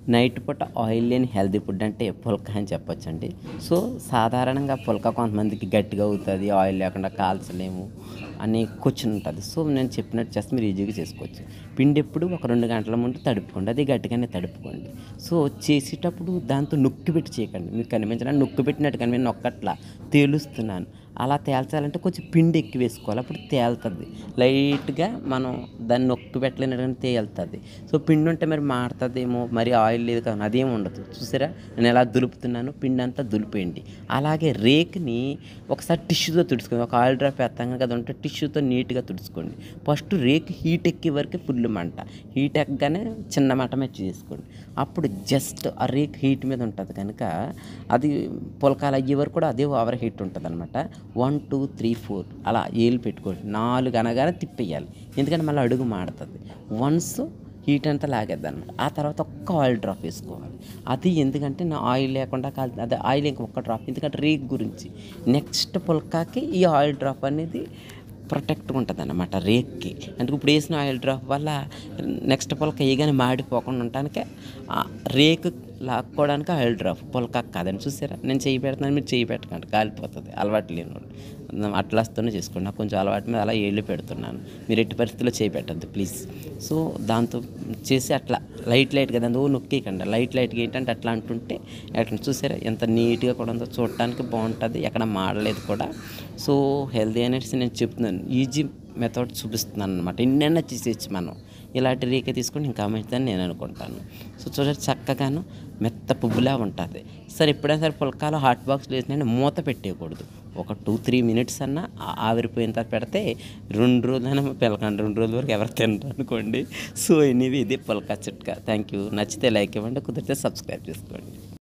Night పూట oil లేని healthy food అంటే పుల్కా అని చెప్పొచ్చండి. సో, సాధారణంగా పుల్కా కొంతమందికి గట్టిగా అవుతుంది, ఆయిల్ లేకుండా కాల్చలేము అని క్వశ్చన్ ఉంటుంది. సో, నేను చెప్పినట్టు చేస్తే మీరు ఈజీగా చేసుకోవచ్చు. పిండి ఎప్పుడు ఒక 2 గంటల ముందు తడుపుకోండి. అది గట్టిగానే తడుపుకోండి. సో, చేసేటప్పుడు దాంతో నొక్కి పెట్టి చేయకండి. మీకు కనిపించడానికి నొక్కి పెట్టినట్టు కానీ నేను నొక్కట్లా తేలుస్తున్నాను. అలా తేల్చాలంటే కొంచెం పిండి ఎక్కువ వేసుకోవాలి. అప్పుడు తేలుతుంది. లైట్‌గా మనం దాన్ని నొక్కి పెట్టలేనట్టుగానే తేలుతుంది. సో, పిండి ఉంటే మరి మాడతదేమో, మరి ఆయిల్ లేదు కదా అదేం ఉండదు. చూసారా నేను ఎలా దులుపుతున్నానో పిండంతా దులిపేయండి. అలాగే రేకుని ఒకసారి టిష్యూతో తుడుచుకోండి. ఒక ఆయిల్ డ్రాప్ వేస్తాం కదా ఉంటే టిష్యూతో నీట్‌గా తుడుచుకోండి. ఫస్ట్ రేకు హీట్ ఎక్కే వరకే ఫుల్ మంట. హీట్ ఎక్కగానే చిన్న మంట మీద చేసుకోండి. అప్పుడు జస్ట్ ఆ రేకు హీట్ మీద ఉంటుంది కనుక అది పుల్కాలు అయ్యే వరకు కూడా అదే ఓవర్ హీట్ ఉంటుందనమాట. 1, 2, 3, 4 అలా ఏలు పెట్టుకోండి. 4 అనగానే తిప్పేయాలి. ఎందుకంటే మళ్ళీ అడుగు మాడుతుంది. వన్స్ హీట్ అంతా లాగేద్దనమాట. ఆ తర్వాత ఒక్క ఆయిల్ డ్రాప్ వేసుకోవాలి. అది ఎందుకంటే నా ఆయిల్ లేకుండా అదే ఆయిల్ ఇంకొక డ్రాప్, ఎందుకంటే రేక్ గురించి. నెక్స్ట్ పుల్కాకి ఈ ఆయిల్ డ్రాప్ అనేది ప్రొటెక్ట్గా ఉంటుంది అన్నమాట రేక్కి. అంటే ఇప్పుడు వేసిన ఆయిల్ డ్రాప్ వల్ల నెక్స్ట్ పుల్క వేయగానే మాడిపోకుండా ఉండటానికి రేకు లాక్కోవడానికి ఆయిల్ డ్రాప్, పుల్కాకి కాదని. చూసారా నేను చేయి పెడుతున్నాను, మీరు చేయి పెట్టకండి, కాలిపోతుంది. అలవాటు లేని వాళ్ళు అట్లాస్తూనే చేసుకోండి. నాకు కొంచెం అలవాటు మీద అలా ఏళ్ళు పెడుతున్నాను. మీరు ఎట్టి పరిస్థితుల్లో చేయి పెట్టద్దు ప్లీజ్. సో, దాంతో చేసి అట్లా లైట్గా దాన్ని నొక్కేయకండి. లైట్గా ఏంటంటే అట్లా అంటుంటే అట్లా చూసారా ఎంత నీట్గా కూడా ఉందో, చూడటానికి బాగుంటుంది, ఎక్కడ మాడలేదు కూడా. సో, హెల్తీ అనేసి నేను చెప్తున్నాను, ఈజీ మెథడ్ చూపిస్తున్నాను అనమాట. ఎన్నైనా చేసేయచ్చు మనం. ఇలాంటి రేకే తీసుకొని ఇంకా మంచిదని నేను అనుకుంటాను. సో, చూడండి చక్కగాను మెత్త పువ్వులా ఉంటుంది. సరే ఎప్పుడైనా సరే పుల్కాలో హాట్ బాక్స్లో వేసినా మూత పెట్టేయకూడదు. ఒక 2-3 మినిట్స్ అన్నా ఆవిరిపోయిన తర్వాత పెడితే 2 రోజులైనా పిలకండి. 2 రోజుల వరకు ఎవరు తినరు అనుకోండి. సో, ఎనీవే ఇది పుల్కా చిట్కా. Thank you. నచ్చితే లైక్ ఇవ్వండి, కుదిరితే సబ్స్క్రైబ్ చేసుకోండి.